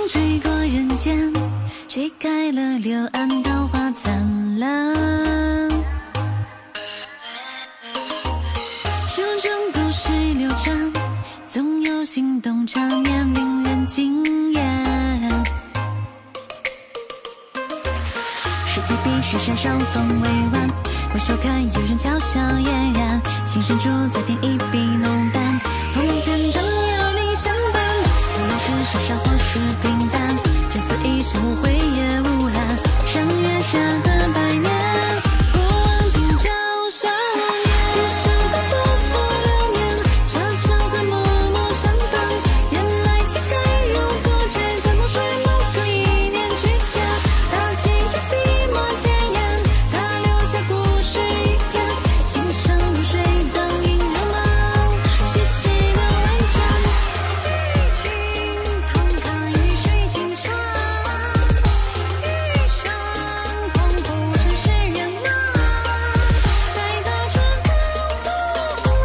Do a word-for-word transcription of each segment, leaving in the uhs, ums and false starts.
追过人间，吹开了柳暗桃花灿烂。书中故事流传，总有心动场面令人惊艳。谁提笔时闪手风委婉，回首看有人娇笑嫣然，情深处再添一笔浓淡，红尘中有你相伴。无论是潇洒或是平淡，这次一生无悔也无憾，上月下的百年，不忘今朝少年。一生的不负流年，悄悄地默默相伴，原来情海如过界，怎么是某个一念之间，他寄出笔墨千言，他留下故事一篇，今生如水当映热闹，细细的微转，雨情慷慨雨水情长，余生仿佛尘世人呐，待到春风拂过，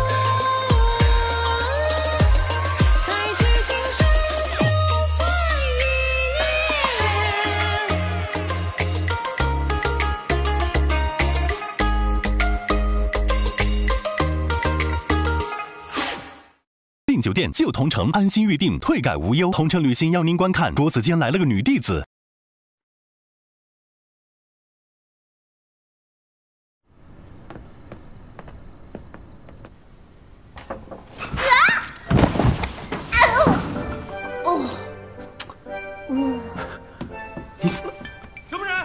才知今生情在于订酒店就同城，安心预订，退改无忧。同城旅行邀您观看，国子监来了个女弟子。 你怎么？ 什么人？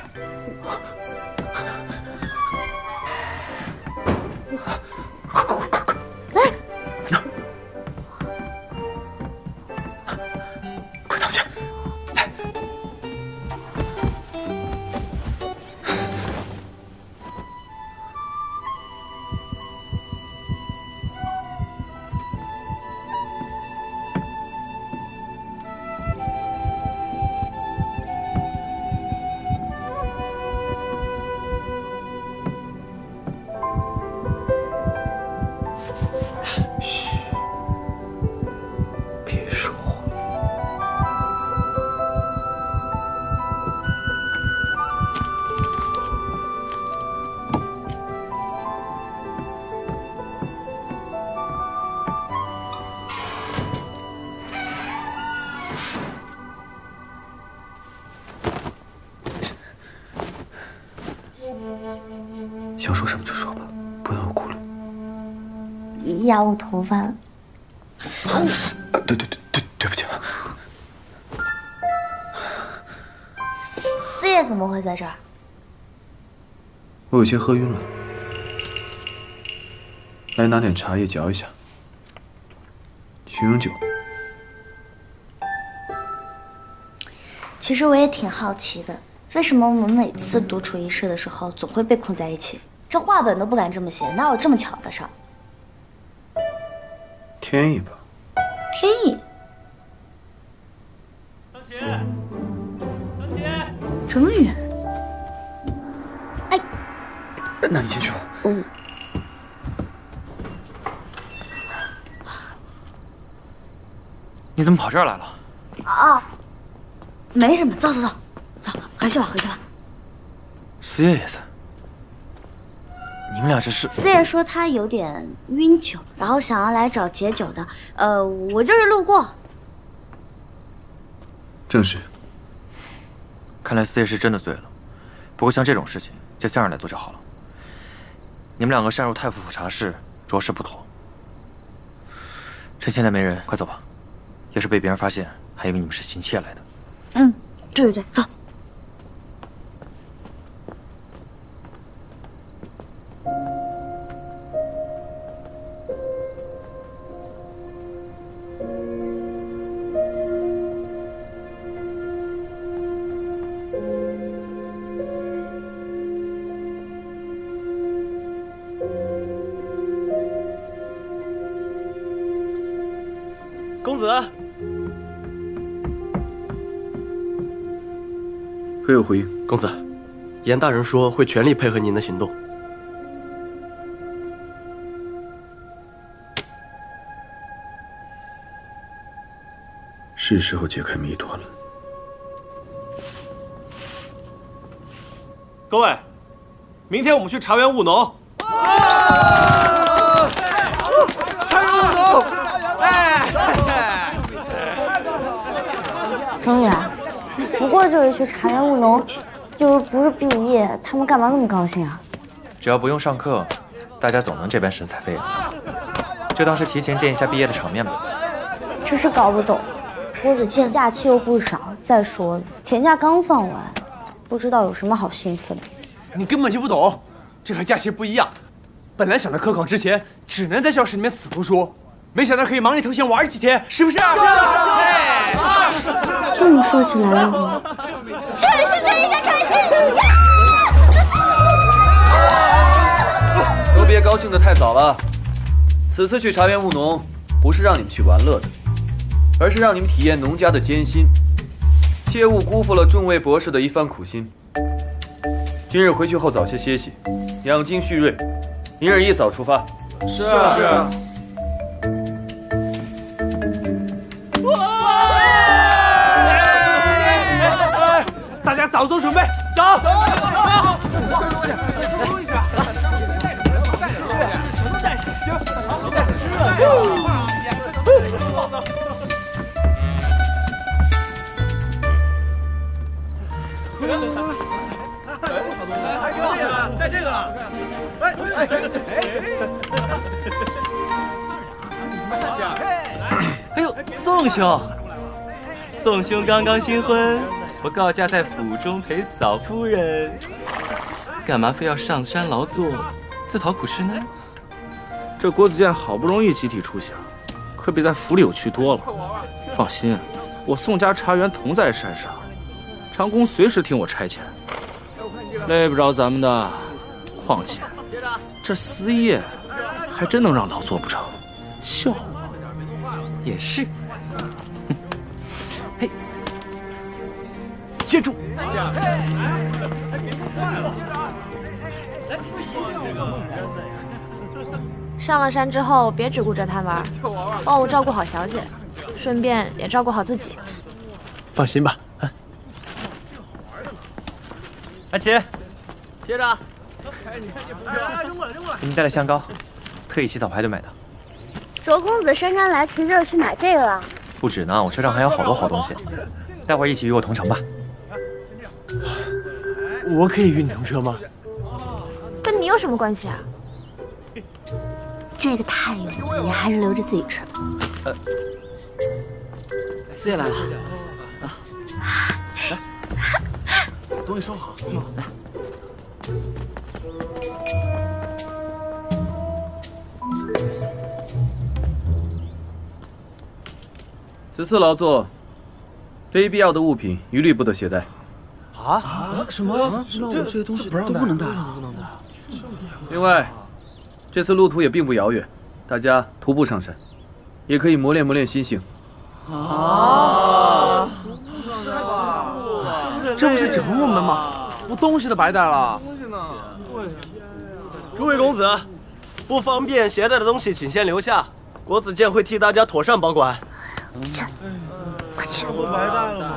快快快快快！那，快躺下，来。嘘，别说话。想说什么就说吧，不要有顾虑。 压我头发。 啊，对对对对，对不起啊。 四爷怎么会在这儿？ 我有些喝晕了，来拿点茶叶嚼一下，醒醒酒。 其实我也挺好奇的，为什么我们每次独处一室的时候总会被困在一起？这话本都不敢这么写，哪有这么巧的事儿？ 天意吧。 天意。 桑琪，桑琪， 这么远？哎， 那你进去吧。 嗯。 你怎么跑这儿来了？ 啊，没什么，走走走，走，回去吧，回去吧。 四爷也在。你们俩这是？ 四爷说他有点晕酒，然后想要来找解酒的。呃，我就是路过。 正是。 看来四爷是真的醉了。不过像这种事情，叫家人来做就好了。你们两个擅入太傅府茶室，着实不妥。趁现在没人，快走吧。要是被别人发现，还以为你们是行窃来的。 嗯，对对对，走。 公子， 可有回应？ 公子，严大人说会全力配合您的行动。 是时候解开谜团了。 各位，明天我们去茶园务农。 茶园务农，哎， 庄园，不过就是去茶园务农，又不是毕业，他们干嘛那么高兴啊？ 只要不用上课，大家总能这边神采飞扬，就当是提前见一下毕业的场面吧。 真是搞不懂，郭子健假期又不少，再说了，甜假刚放完，不知道有什么好兴奋的。 你根本就不懂，这和假期不一样。本来想着科考之前只能在教室里面死读书，没想到可以忙里偷闲玩几天，是不是？是啊，是啊。 这么说起来了，确实真应该开心呀！ 都别高兴得太早了。此次去茶园务农，不是让你们去玩乐的，而是让你们体验农家的艰辛，切勿辜负了众位博士的一番苦心。今日回去后早些歇息，养精蓄锐，明日一早出发。 是啊，是啊。大家早做准备，走。收一下。什么带上？行，带上。还可以啊，带这个了。哎哎哎！哎呦，宋兄，宋兄刚刚新婚，不告假在府中陪嫂夫人，干嘛非要上山劳作，自讨苦吃呢？ 这郭子健好不容易集体出行，可比在府里有趣多了。放心，我宋家茶园同在山上，长工随时听我差遣，累不着咱们的。况且，这司业还真能让老做不成，笑话。 也是。 嘿，接住！ 上了山之后，别只顾着贪玩，帮我照顾好小姐，顺便也照顾好自己。 放心吧。啊、 阿奇， 接着。 给你带了香膏，特意起早排队买的。 卓公子姗姗来迟，就是去买这个了。 不止呢，我车上还有好多好东西，待会儿一起与我同乘吧。 我可以与你同车吗？ 跟你有什么关系啊？ 这个太有了，你还是留着自己吃。 呃，四爷来了，啊， 来，东西收好，来。此次劳作，非必要的物品一律不得携带。 啊啊！什么？这这些东西不让带，都不能带啊！ 另外，这次路途也并不遥远，大家徒步上山，也可以磨练磨练心性。 啊！这不是整我们吗？我东西都白带了。东西呢？ 诸位公子，不方便携带的东西请先留下，国子监会替大家妥善保管。 去，快去！ 我白带了吗？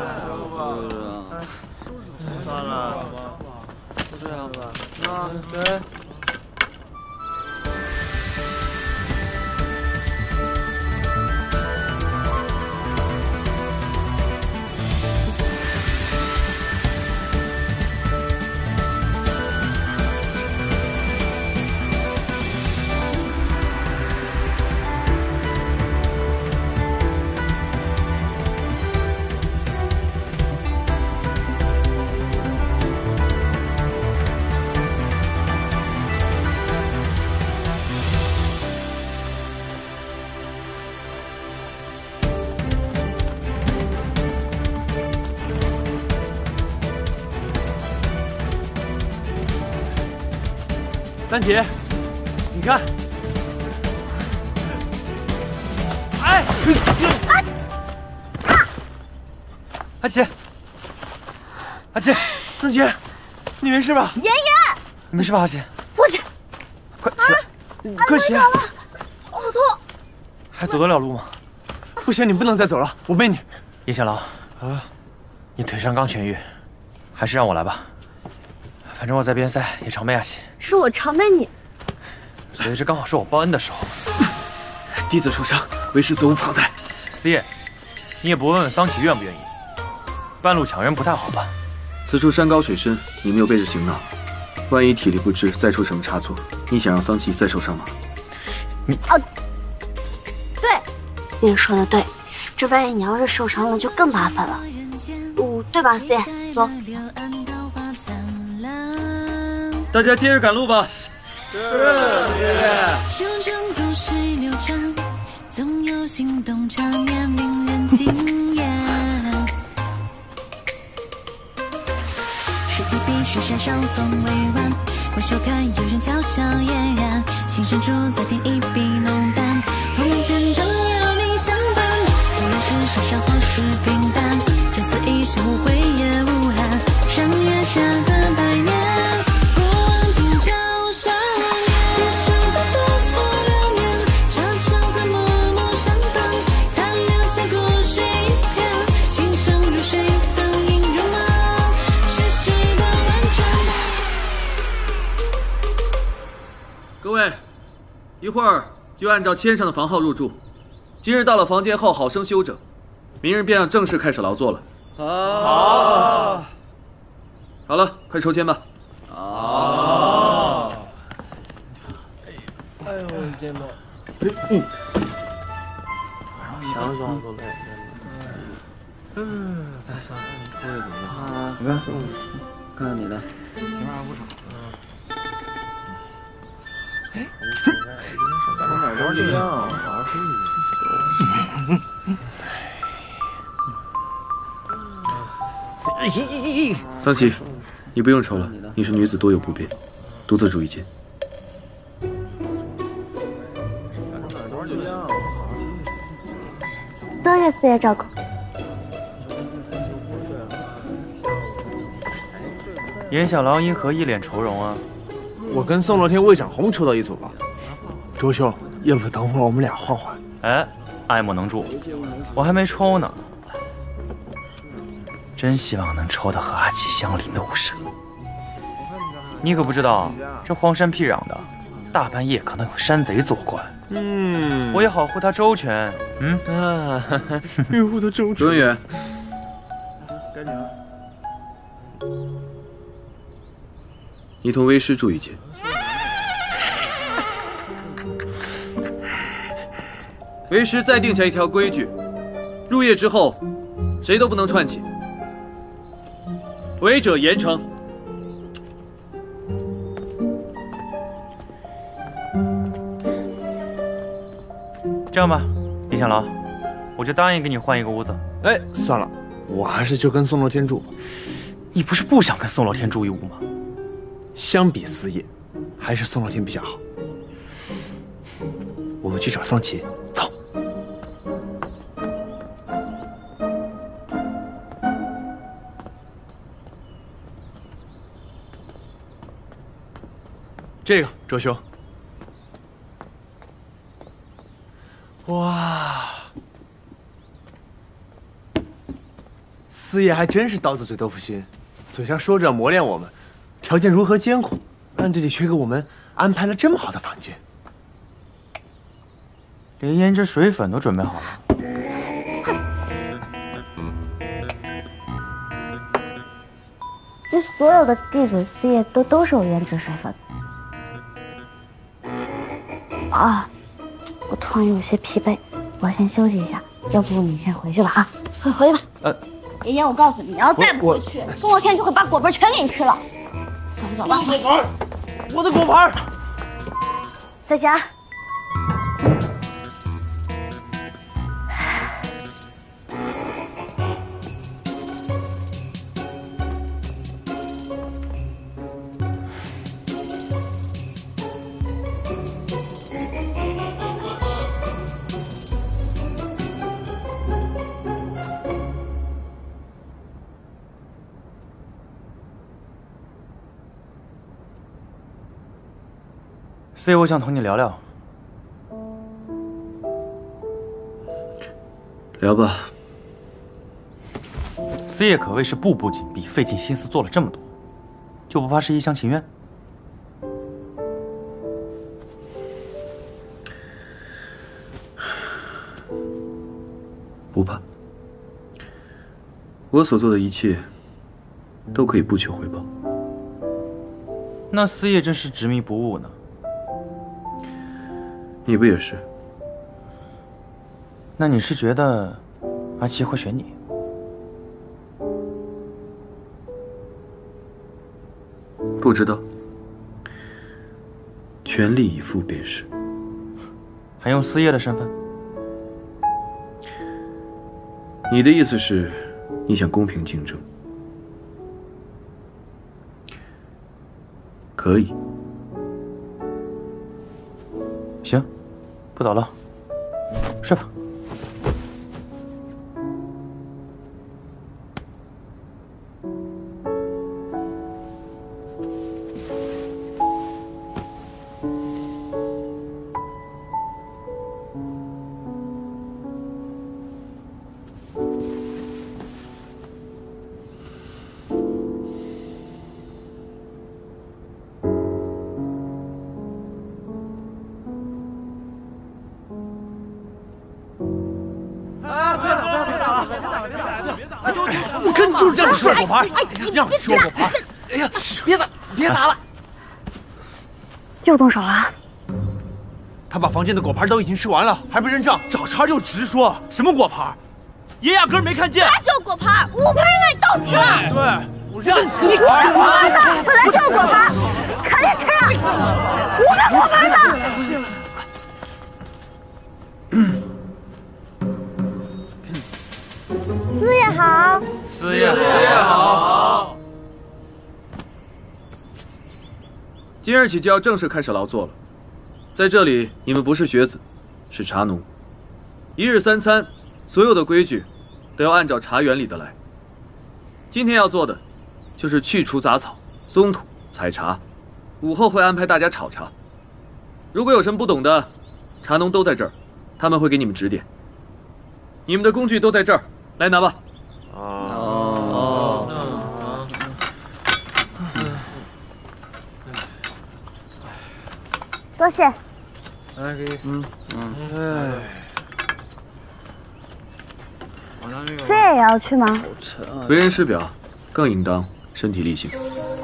算了，就这样吧。那对。三姐，你看，哎， 阿奇，阿奇， 三姐，你没事吧？ 妍妍， 你没事吧，阿奇？ 不是， 快起来， 快起来！ 好痛， 还走得了路吗？ 不行，你不能再走了，我背你。 叶小狼，啊，你腿伤刚痊愈，还是让我来吧。 反正我在边塞也常被亚西。 是我常被你。 所以这刚好是我报恩的时候。 弟子受伤，为师责无旁贷。 四叶，你也不问问桑琪愿不愿意？半路抢人不太好办。 此处山高水深，你没有背着行囊，万一体力不支，再出什么差错，你想让桑琪再受伤吗？ 你啊，对，四叶说的对，这万一你要是受伤了，就更麻烦了。嗯，对吧，四叶？走。 大家接着赶路吧。 是，爷爷。 书中故事流传，总有心动场面令人惊艳。水提笔，是山上风委婉，回首看有人娇笑嫣然，情深处再添一笔浓淡，红尘中有你相伴。无论是山上或是平淡，这次一生无悔也无憾，山月下的百年。 各位，一会儿就按照签上的房号入住。今日到了房间后，好生休整，明日便要正式开始劳作了。 好。 好了，快抽签吧。 好。哎呦，我的肩膀。嗯。想想都累。嗯，再想想会怎么样？ 你看，看看你的。 平安不少。哎， 我买包对象，好好休息。 桑琪，你不用抽了，你是女子多有不便，独自住一间。 多谢四爷照顾。 严小狼因何一脸愁容啊？ 我跟宋乐天、魏长红抽到一组了。周兄，要不等会儿我们俩换换？ 哎，爱莫能助，我还没抽呢。真希望能抽到和阿奇相邻的武神。你可不知道，这荒山僻壤的，大半夜可能有山贼作怪。 嗯， 我也好护他周全。嗯啊，维护他周全。 周文远， 该你了。你同为师住一间。 为师再定下一条规矩：入夜之后，谁都不能串起，违者严惩。 这样吧，李小狼，我就答应给你换一个屋子。 哎，算了，我还是就跟宋乐天住吧。 你不是不想跟宋乐天住一屋吗？ 相比四叶，还是宋乐天比较好。我们去找桑琪，走。这个，周兄。哇，四爷还真是刀子嘴豆腐心，嘴上说着磨练我们。条件如何艰苦，暗地里却给我们安排了这么好的房间， 连胭脂水粉都准备好了。 这所有的弟子四叶都都是有胭脂水粉的。啊，我突然有些疲惫，我先休息一下，要不你先回去吧啊，快回去吧。呃，妍妍，我告诉你，你要再不回去，宋乐天就会把果盘全给你吃了。走吧， 果盘，我的果盘， 在家。 四爷，我想同你聊聊。 聊吧。 四爷可谓是步步紧逼，费尽心思做了这么多， 就不怕是一厢情愿？ 不怕。我所做的一切，都可以不求回报。 那四叶真是执迷不悟呢。 你不也是？ 那你是觉得阿七会选你？ 不知道，全力以赴便是。 还用四叶的身份？ 你的意思是，你想公平竞争？可以。 行，不早了，睡吧。 我看你就是这样说果盘，让你说果盘。哎呀，别打，别打了！ 又动手了。 他把房间的果盘都已经吃完了，还不认账，找茬就直说。什么果盘？爷压根儿没看见。 本来就有果盘，五盘让你倒吃了。 对，我让你果盘呢？本来就有果盘，赶紧吃啊！五个果盘呢？嗯。四叶好。 四叶好。 今日起就要正式开始劳作了。在这里，你们不是学子，是茶农。一日三餐，所有的规矩都要按照茶园里的来。今天要做的，就是去除杂草、松土、采茶。午后会安排大家炒茶。如果有什么不懂的，茶农都在这儿，他们会给你们指点。你们的工具都在这儿，来拿吧。 哦。 多谢。 哎，可以。 嗯嗯。哎。 四叶也要去吗？ 为人师表，更应当身体力行。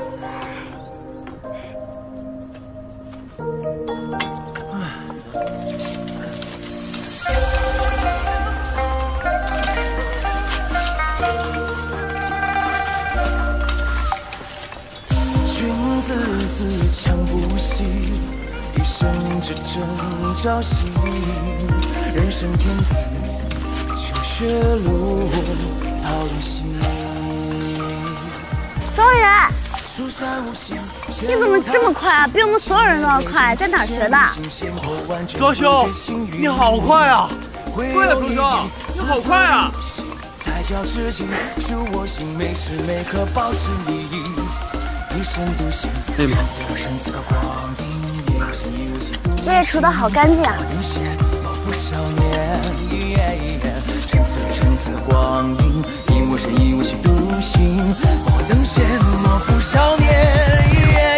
君子自强不息，一生只争朝夕。人生天地，秋雪路，好运行。 周远，你怎么这么快啊？比我们所有人都要快，在哪儿学的？ 周兄，你好快啊！对了，周兄，你好快啊！ 才叫知己，助我心，每时每刻保持利益。一生独行， 对吗？ 作业除的好干净啊！ 趁此趁此光阴，因我身以为心独行，我等闲莫负少年。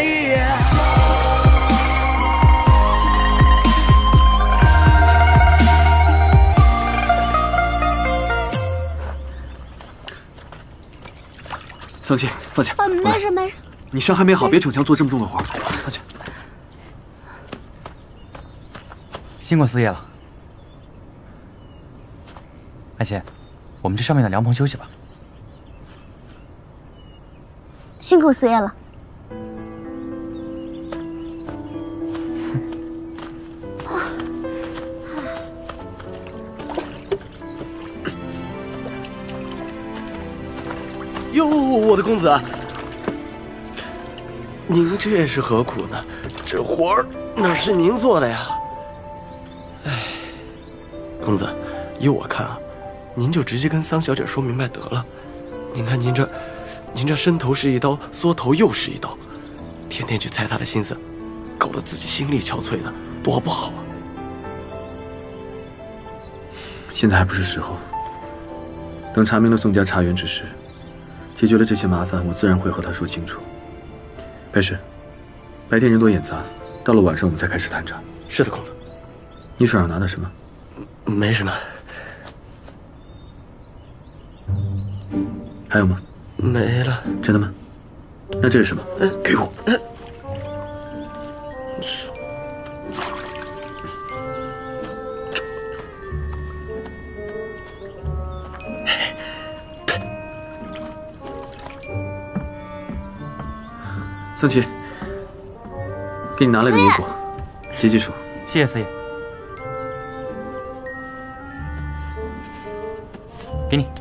桑琪，放下。 哦，没事没事。 你伤还没好，别逞强做这么重的活。放下。 辛苦四叶了。爱妾，我们去上面的凉棚休息吧。 辛苦四叶了。 哟，我的公子，您这是何苦呢？这活儿哪是您做的呀？哎，公子，依我看啊，您就直接跟桑小姐说明白得了。您看您这，您这伸头是一刀，缩头又是一刀，天天去猜她的心思，搞得自己心力憔悴的，多不好啊！ 现在还不是时候，等查明了宋家茶园之事，解决了这些麻烦，我自然会和他说清楚。 白石，白天人多眼杂，到了晚上我们才开始探查。 是的，公子。 你手上拿的什么？ 没什么。 还有吗？ 没了。 真的吗？那这是什么？给我。 是。 桑琪，给你拿了个野果，解解暑。 谢谢四爷。给你。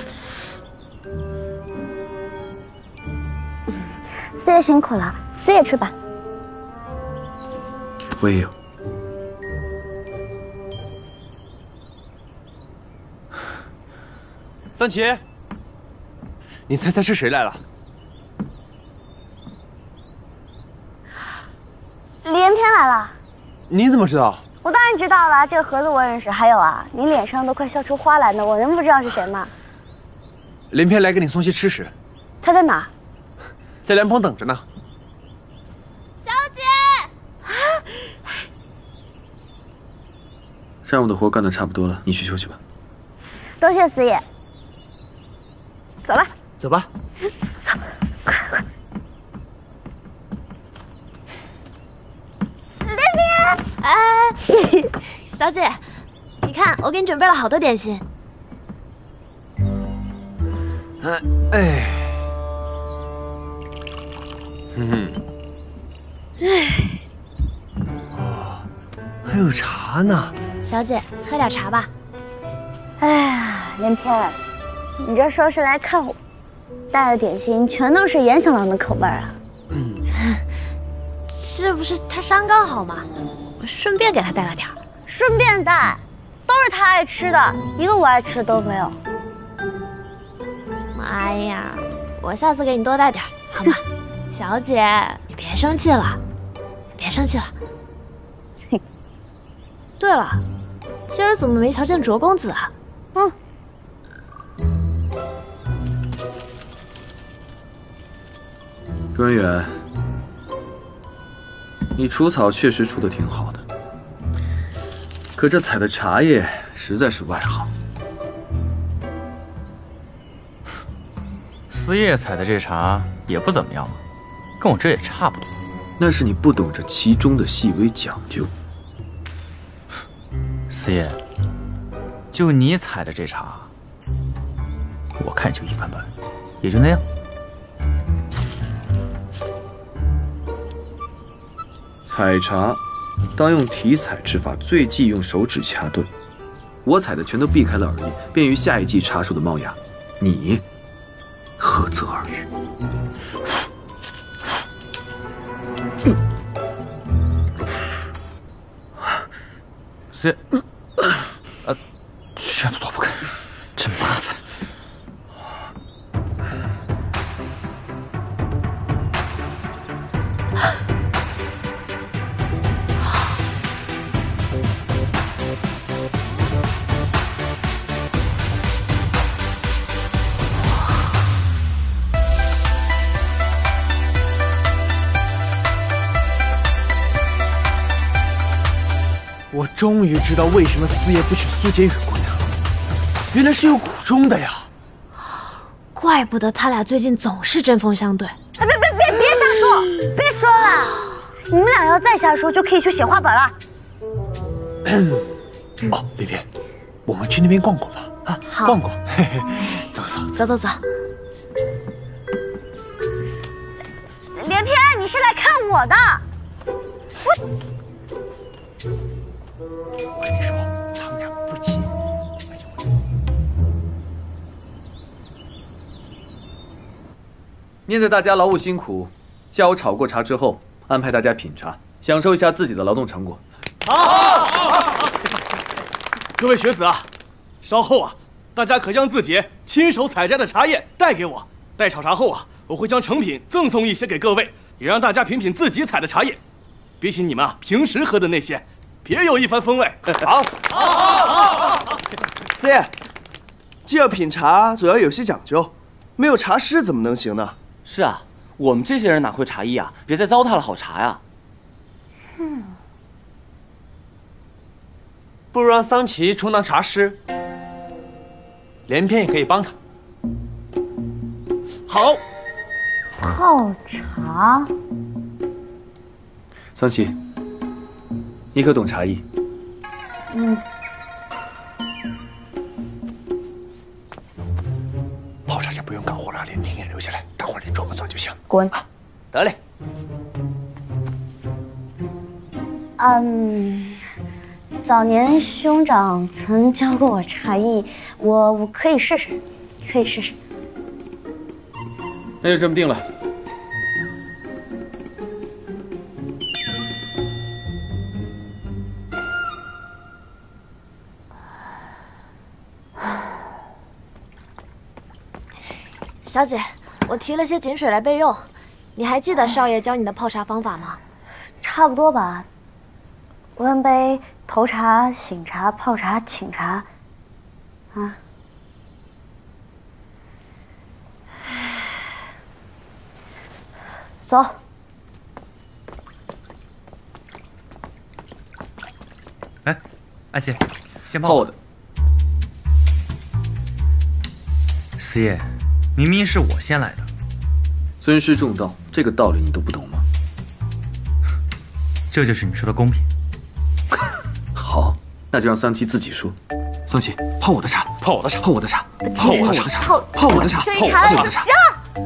四爷辛苦了，四爷吃吧。 我也有。 三奇，你猜猜是谁来了？ 连篇来了。 你怎么知道？ 我当然知道了，这个盒子我认识。还有啊，你脸上都快笑出花来呢，我能不知道是谁吗？ 连篇来给你送些吃食。 他在哪儿？ 在凉棚等着呢。 小姐，啊！ 上午的活干得差不多了，你去休息吧。 多谢四爷。走了。 走吧。 走，快快。连篇， 哎，小姐，你看我给你准备了好多点心。 哎哎。嗯， 哎， 哦，还有茶呢。 小姐，喝点茶吧。 哎呀，连篇，你这说是来看我，带的点心全都是严小狼的口味啊。 嗯， 这不是他伤刚好吗？我顺便给他带了点儿。 顺便带，都是他爱吃的，一个我爱吃的都没有。 妈呀，我下次给你多带点儿，好吗？小姐，你别生气了，别生气了。对了，今儿怎么没瞧见卓公子啊？ 嗯。 朱文远，你除草确实除得挺好的，可这采的茶叶实在是外行。 四爷采的这茶也不怎么样啊。跟我这也差不多， 那是你不懂这其中的细微讲究。 四爷，就你采的这茶，我看就一般般，也就那样。 采茶当用体采之法，最忌用手指掐顿。我采的全都避开了耳翼，便于下一季茶树的冒芽。你何责而语？ 四爷，呃，全部躲不开，真麻烦。 我终于知道为什么四爷不娶苏洁雨姑娘了，原来是有苦衷的呀！ 怪不得他俩最近总是针锋相对。 哎，别别别别瞎说，别说了！你们俩要再瞎说，就可以去写画本了。 哦，连篇，我们去那边逛逛吧。啊， 好， 逛逛。嘿嘿，走走走走走。 连篇，你是来看我的？我。 我跟你说，他们俩不急。 念在大家劳务辛苦，下午炒过茶之后，安排大家品茶，享受一下自己的劳动成果。 好，各位学子啊，稍后啊，大家可将自己亲手采摘的茶叶带给我。待炒茶后啊，我会将成品赠送一些给各位，也让大家品品自己采的茶叶，比起你们啊平时喝的那些。别有一番风味。 好，好，好，好，好。四爷，这要品茶总要有些讲究，没有茶师怎么能行呢？ 是啊， 我们这些人哪会茶艺啊？别再糟蹋了好茶呀！ 嗯， 不如让桑琪充当茶师，连篇也可以帮他。好， 泡茶。 桑琪，你可懂茶艺？ 嗯。 泡茶就不用干活了，连瓶也留下来，大伙里做不做就行。 滚！ 啊，得嘞。 嗯，早年兄长曾教过我茶艺，我我可以试试，可以试试。 那就这么定了。 小姐，我提了些井水来备用，你还记得少爷教你的泡茶方法吗？ 差不多吧。温杯、投茶、醒茶、泡茶、请茶，啊。走。 哎，安西，先泡我的。 四爷。 明明是我先来的， 尊师重道，这个道理你都不懂吗？ 这就是你说的公平。 好，那就让桑琪自己说。桑琪，泡我的茶，泡我的茶，泡我的茶，泡我的茶， 泡泡我的茶，泡我的茶。 行。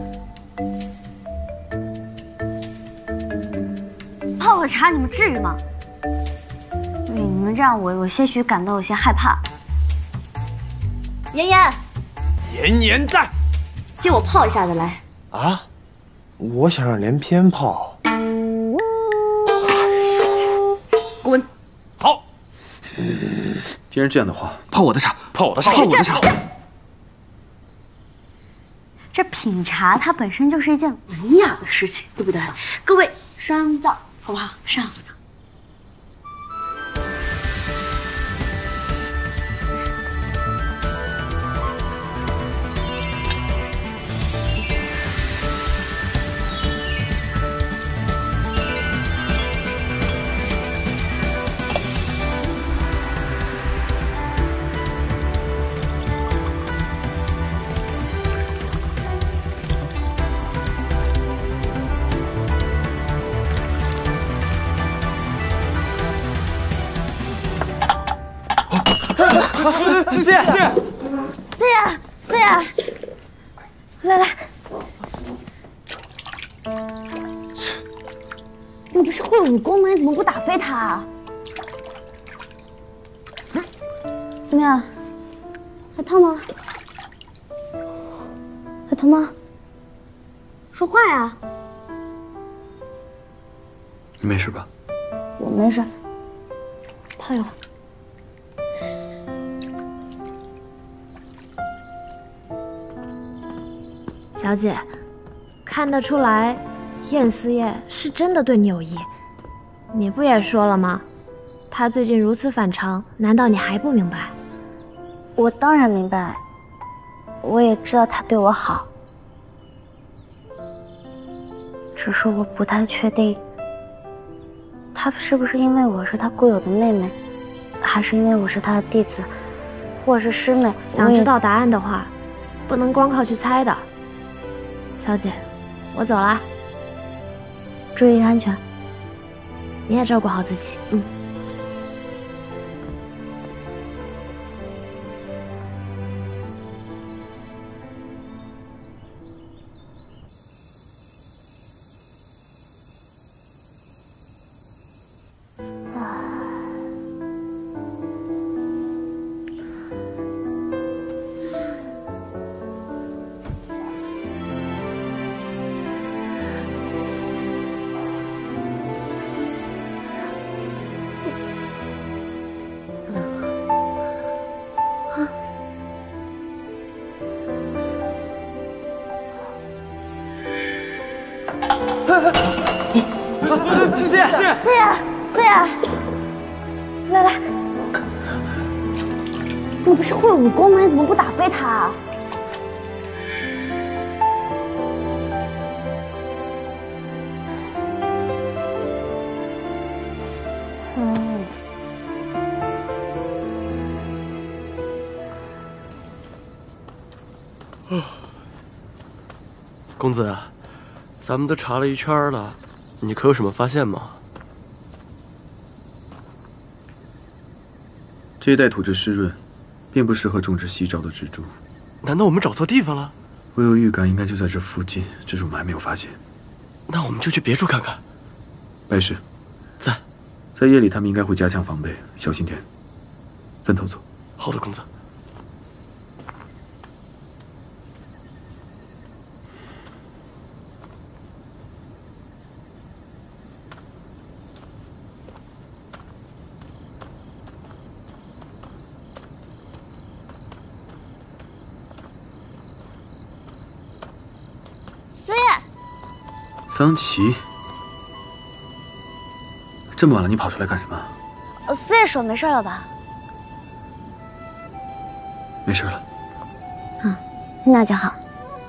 泡我茶，你们至于吗？你们这样，我我些许感到有些害怕。妍妍， 妍妍在。 借我泡一下子来啊！我想让连篇泡。 滚！ 好。 既然这样的话，泡我的茶，泡我的茶，泡我的茶。 这品茶它本身就是一件文雅的事情，对不对？各位上灶好不好？上灶。 四爷，四爷， 四爷，四爷，来来，你不是会武功吗？你怎么不打飞他啊？怎么样？还烫吗？还疼吗？说话呀！ 你没事吧？ 我没事，泡一会儿。 小姐，看得出来，燕四爷是真的对你有意。你不也说了吗？他最近如此反常，难道你还不明白？ 我当然明白，我也知道他对我好，只是我不太确定，他是不是因为我是他固有的妹妹，还是因为我是他的弟子，或是师妹？ 想知道答案的话，不能光靠去猜的。 小姐，我走了， 注意安全。 你也照顾好自己。 嗯。 四爷，四爷， 四爷，四爷，来来，你不是会武功吗？你怎么不打飞他啊？ 公子，咱们都查了一圈了，你可有什么发现吗？ 这一带土质湿润，并不适合种植西诏的植株。 难道我们找错地方了？ 我有预感，应该就在这附近，只是我们还没有发现。 那我们就去别处看看。 白石， 在， 在夜里他们应该会加强防备，小心点。分头走。 好的，公子。 桑琪，这么晚了，你跑出来干什么？ 呃，四叶手没事了吧？ 没事了。 嗯，那就好。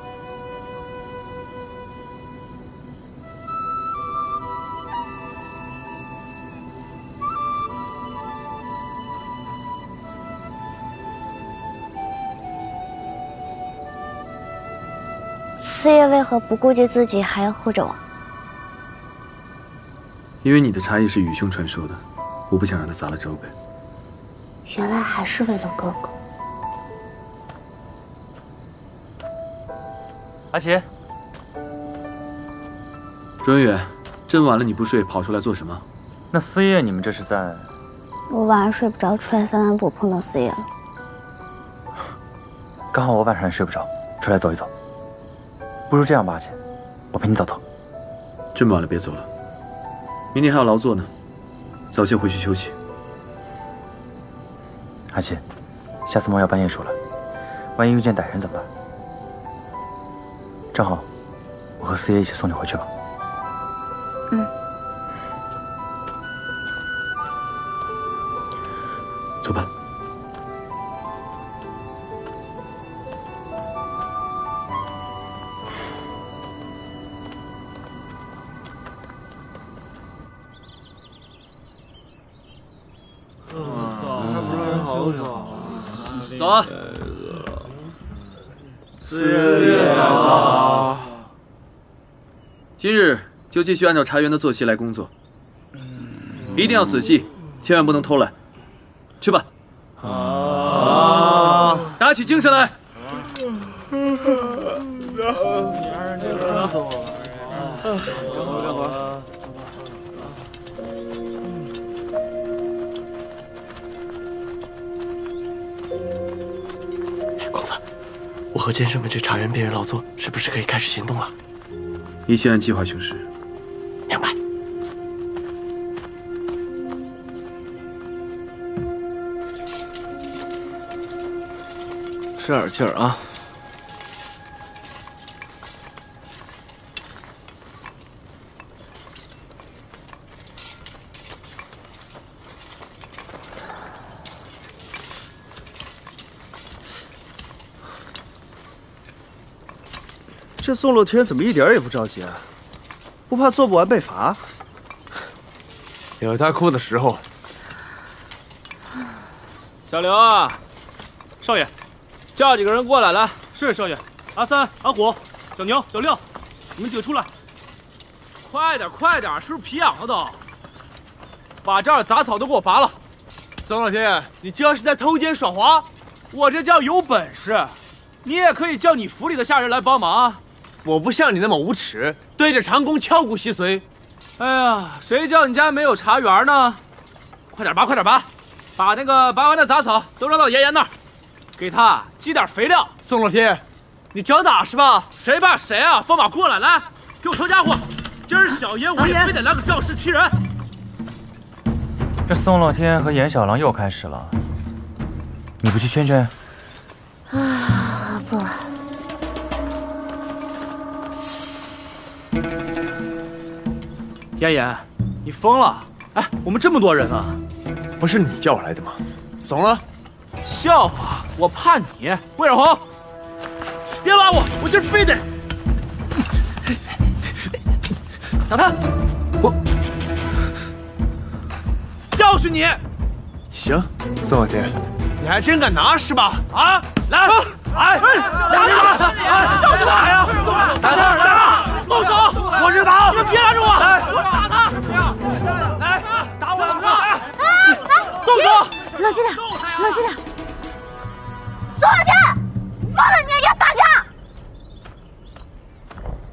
四叶为何不顾及自己，还要护着我？ 因为你的茶艺是宇兄传授的，我不想让他砸了招牌。 原来还是为了哥哥。 阿奇， 朱文远，这么晚了你不睡，跑出来做什么？ 那四叶，你们这是在？ 我晚上睡不着，出来散散步，碰到四叶了。 刚好我晚上也睡不着，出来走一走。 不如这样吧，阿奇，我陪你走走。 这么晚了，别走了，明天还要劳作呢，早些回去休息。 阿奇，下次莫要半夜出来，万一遇见歹人怎么办？正好，我和四爷一起送你回去吧。 嗯。 走吧。 走啊！ 四叶早。 今日就继续按照茶园的作息来工作，一定要仔细，千万不能偷懒。去吧。 好， 打起精神来。 我和剑圣们去茶园辨认劳作，是不是可以开始行动了？ 一切按计划行事。 明白。 使点劲儿啊！ 这宋洛天怎么一点也不着急啊？不怕做不完被罚？ 有他哭的时候。 小刘啊， 少爷， 叫几个人过来来。 是少爷。阿三、阿虎、小牛、小六，你们几个出来。 快点，快点，是不是皮痒了都？把这儿杂草都给我拔了。 宋洛天，你这要是在偷奸耍滑， 我这叫有本事。你也可以叫你府里的下人来帮忙。 我不像你那么无耻，对着长工敲骨吸髓。 哎呀，谁叫你家没有茶园呢？快点拔，快点拔，把那个拔完的杂草都扔到妍妍那儿，给他积点肥料。 宋洛天，你找打是吧？ 谁怕谁啊！放马过来，来，给我抄家伙！今儿小爷我也非得来个肇事欺人。 这宋洛天和严小狼又开始了，你不去劝劝？ 啊，不。 妍妍，你疯了！哎，我们这么多人呢， 不是你叫我来的吗？怂了？ 笑话，我怕你。魏尔红，别拉我，我今儿非得打他！我教训你！ 行，宋洛天，你还真敢拿是吧？啊，来， 哎，打他！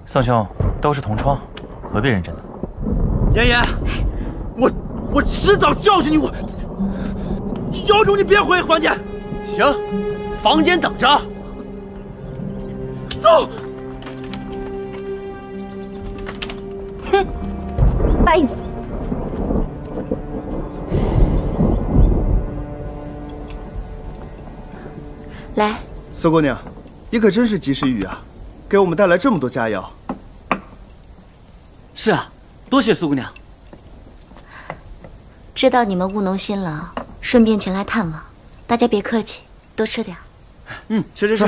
宋兄，都是同窗，何必认真呢？ 妍妍，我我迟早教训你！我有种你别回房间。 行，房间等着。 走。 哼，呆子。 来， 苏姑娘，你可真是及时雨啊，给我们带来这么多佳肴。 是啊，多谢苏姑娘。 知道你们务农辛劳，顺便前来探望，大家别客气，多吃点。 嗯，吃吃吃。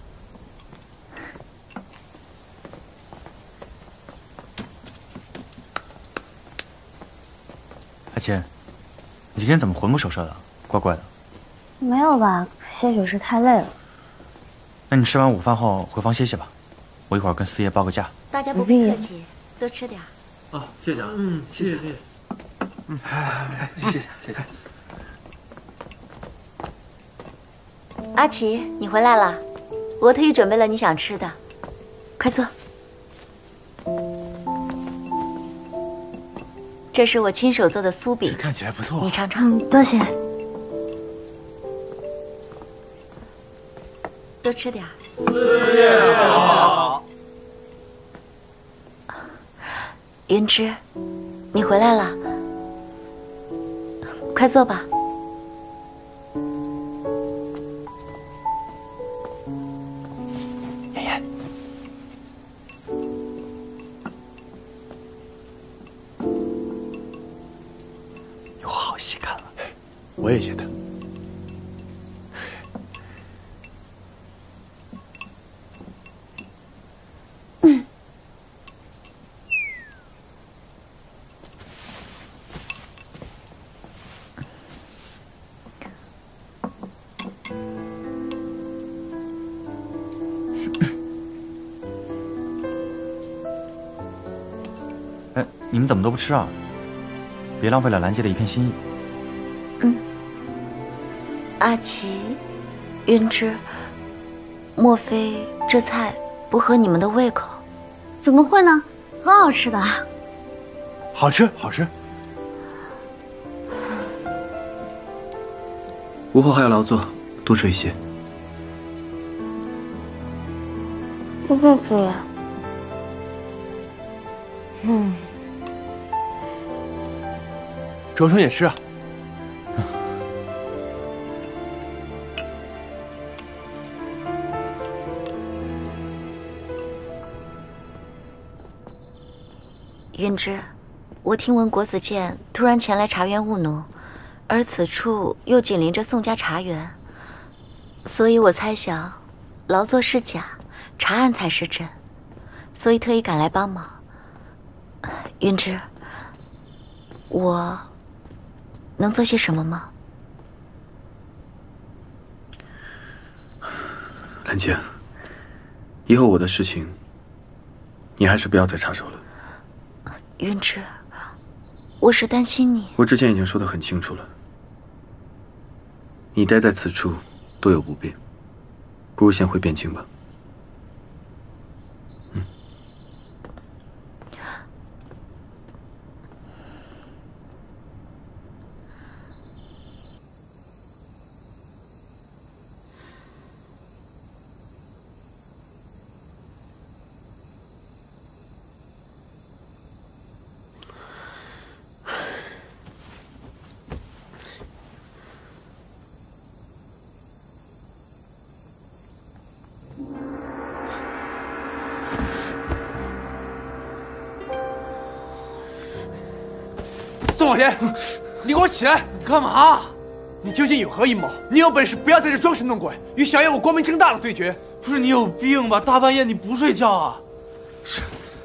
阿琴，你今天怎么魂不守舍的，怪怪的？ 没有吧，些许是太累了。 那你吃完午饭后回房歇歇吧，我一会儿跟四爷报个假。 大家不必客气，多吃点。 啊，谢谢啊，嗯，谢谢谢谢。 嗯，谢谢谢谢。 阿奇，你回来了，我特意准备了你想吃的，快坐。这是我亲手做的酥饼， 看起来不错， 你尝尝。 嗯，多谢。 多吃点。 四爷好。 云芝，你回来了，快坐吧。 妍妍，有好戏看了。 我也觉得。 哎，你们怎么都不吃啊？别浪费了兰姐的一片心意。 嗯。阿奇，云芝，莫非这菜不合你们的胃口？ 怎么会呢？很好吃的。 好吃，好吃。 午后还要劳作，多吃一些。 谢谢四爷。嗯。 周成也吃啊。 云芝，我听闻国子监突然前来茶园务农，而此处又紧邻着宋家茶园，所以我猜想，劳作是假，查案才是真，所以特意赶来帮忙。云芝，我能做些什么吗？ 兰姐，以后我的事情，你还是不要再插手了。 云芝，我是担心你。 我之前已经说得很清楚了，你待在此处多有不便，不如先回汴京吧。嗯。 宋老天，你给我起来！ 你干嘛？ 你究竟有何阴谋？你有本事不要在这装神弄鬼，与小燕我光明正大的对决！ 不是你有病吧？大半夜你不睡觉啊？ 是。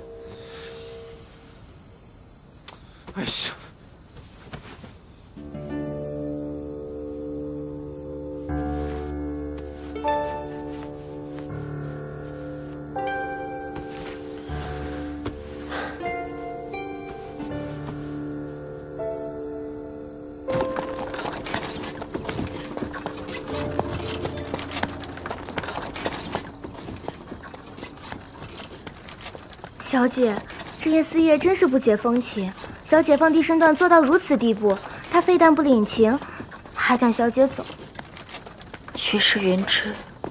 哎呀！ 小姐，这叶四叶真是不解风情。小姐放低身段做到如此地步，他非但不领情，还赶小姐走。 徐氏云芝，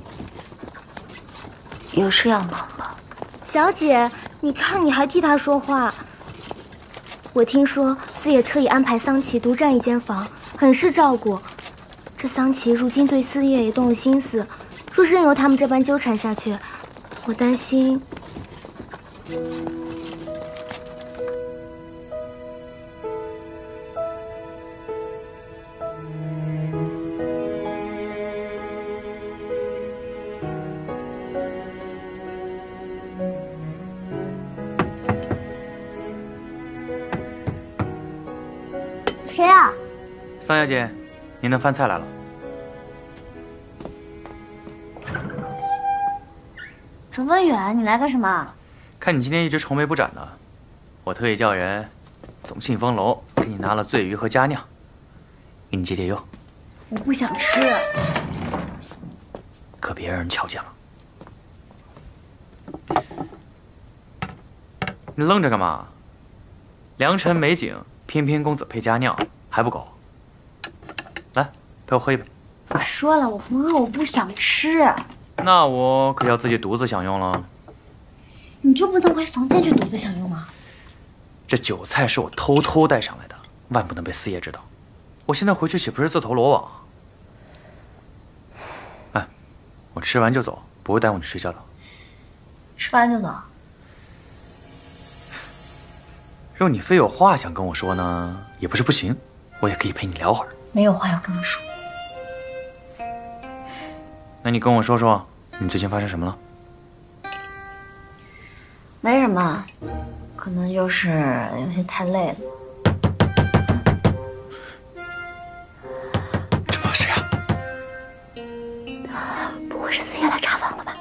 有事要忙吧？ 小姐，你看你还替他说话。我听说四爷特意安排桑琪独占一间房，很是照顾。这桑琪如今对四爷也动了心思，若任由他们这般纠缠下去，我担心。 谁啊？ 桑小姐，您的饭菜来了。 程文远，你来干什么？ 看你今天一直愁眉不展的，我特意叫人从庆丰楼给你拿了醉鱼和佳酿，给你解解忧。 我不想吃。 可别让人瞧见了。你愣着干嘛？良辰美景，翩翩公子配佳酿，还不够？来，陪我喝一杯。 我说了，我不饿，我不想吃。 那我可要自己独自享用了。 你就不能回房间去独自享用吗？ 这酒菜是我偷偷带上来的，万不能被四爷知道。我现在回去岂不是自投罗网？哎，我吃完就走，不会耽误你睡觉的。 吃完就走？ 若你非有话想跟我说呢，也不是不行，我也可以陪你聊会儿。 没有话要跟你说。 那你跟我说说，你最近发生什么了？ 没什么，可能就是有些太累了。 这么事呀？ 不会是四爷来查房了吧？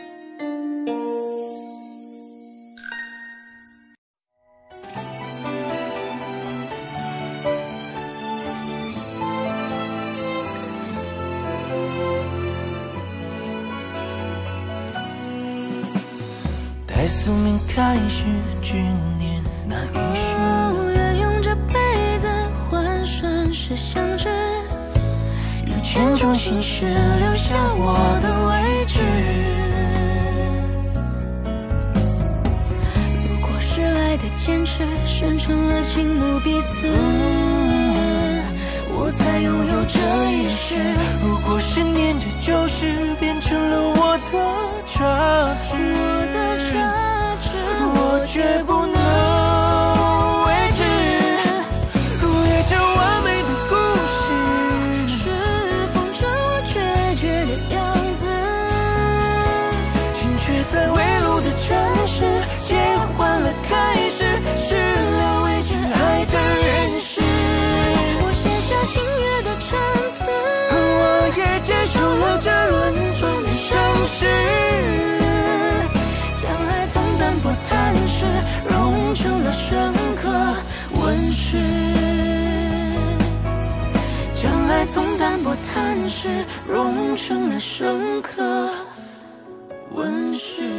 待宿命开始执念那一世， 愿用这辈子换瞬时相知， 一千种心事留下我的位置。 如果是爱的坚持生成了倾慕彼此， 我才拥有这一世。如果是念着旧事变成了我的差距， 我的差距， 我绝不能为之。如约这完美的故事， 是否着我决绝的样子？ 心却在未路的城市切换了开始，是了为真爱的人世。 我写下心悦的陈词， 我也接受了这轮转的盛世。但是融成了深刻温湿，将爱从淡薄贪视融成了深刻温湿。